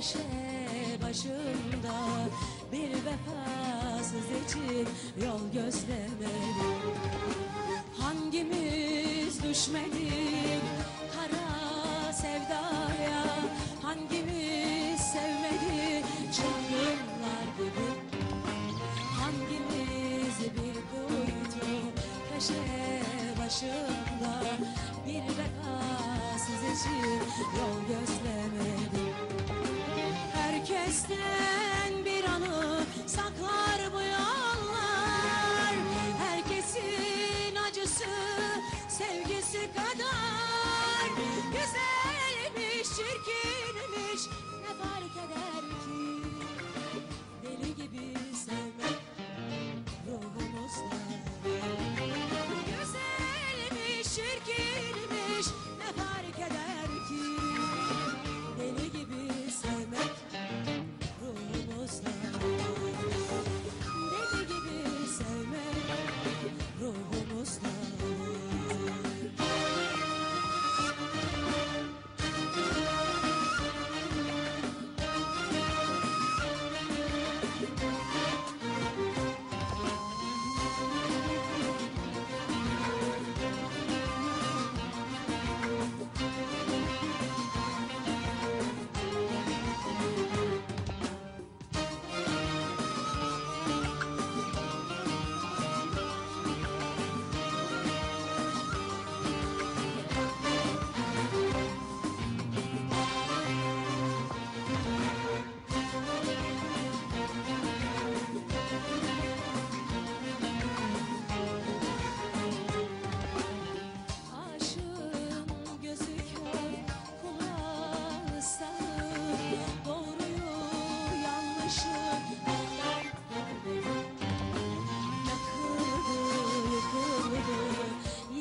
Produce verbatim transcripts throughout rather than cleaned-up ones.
köşe başında bir vefasız için yol gözlemeli. Hangimiz düşmedik kara sevdaya, hangimiz sevmedi çılgınlar gibi. Hangimiz bir kuytu köşe başında bir vefasız için yol gözlemedi. Herkesten bir anı saklar bu yollar, herkesin acısı sevgisi kadar. Güzelmiş, çirkinmiş, ne fark eder ki? Deli gibi sevmek ruhumuzda. Güzelmiş, çirkinmiş, ne fark eder ki? Deli gibi sevmek ruhumuzda. Deli gibi sevmek ruhumuzda.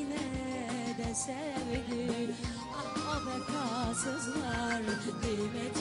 Sevgi, ah o vefasızlar kıymet